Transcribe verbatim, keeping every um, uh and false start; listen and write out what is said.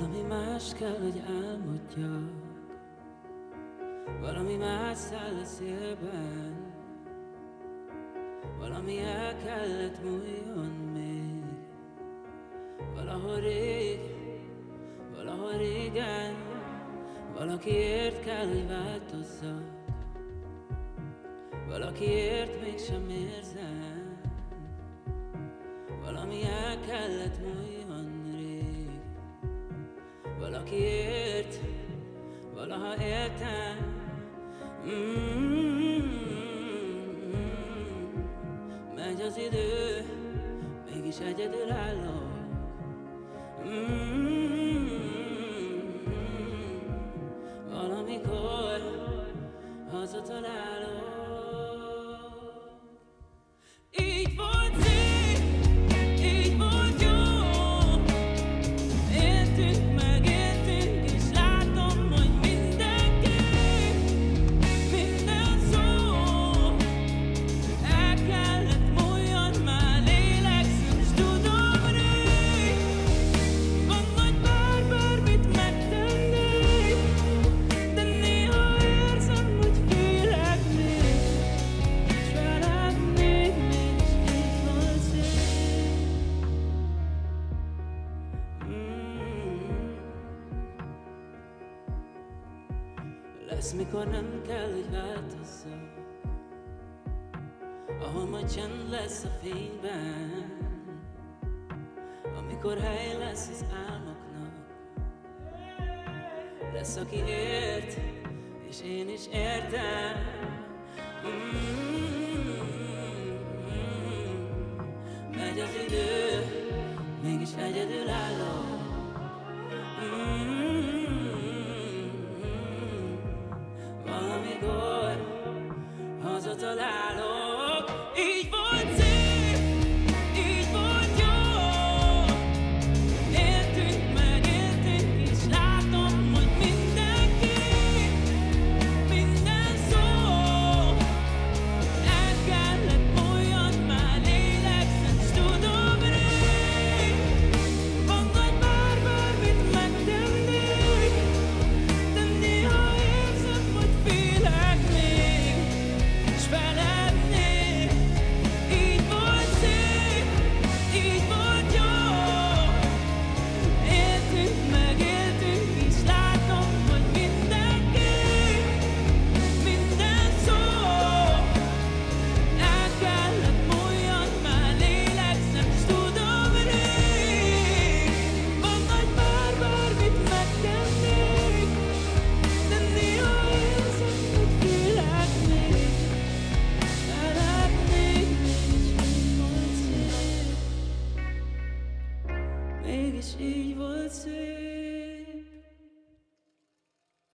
Valami más kell, hogy álmodjak, valami más száll a szélben, valami el kellett múljon még. Valahol rég, valahol régen, valakiért kell, hogy változzak, valakiért mégsem érzem. Valami el kellett múljon rég, valakiért valaha éltem. Mm-hmm. Megy az idő, mégis egyedül állok. Mm-hmm. Valamikor hazatalálok. Így volt szép, így volt jó. Éltünk, megéltünk, és látom, hogy mindenki, minden szó el kellett múljon, már lélegzem, s tudom rég. Van nagy bár, bármit megtennék, de néha érzem, hogy félek még, s veled még nincs így volt szép. Mm. Lesz, mikor nem kell, hogy változzak, ahol majd csend lesz a fényben, amikor hely lesz az álmoknak. Lesz, aki ért, és én is értem. Mm-hmm. Megy az idő, mégis egyedül állok. Mm-hmm. Valamikor hazatalálok. Így volt szép, így volt jó. Éltünk, megéltünk, és látom, hogy mindenki, minden szó el kellett múljon, már lélegzem, s tudom rég. Van nagy bár, bármit megtennék, de néha érzem, hogy félek még, s veled még. Így volt szép, így volt jó. Éltünk, megéltünk, és látom, hogy mindenki, minden szó el kellett múljon, már lélegzem, s tudom rég. Van nagy bár, bármit megtennék, de néha érzem, hogy félek még, s veled még mégis így volt szép. Mégis így volt szép.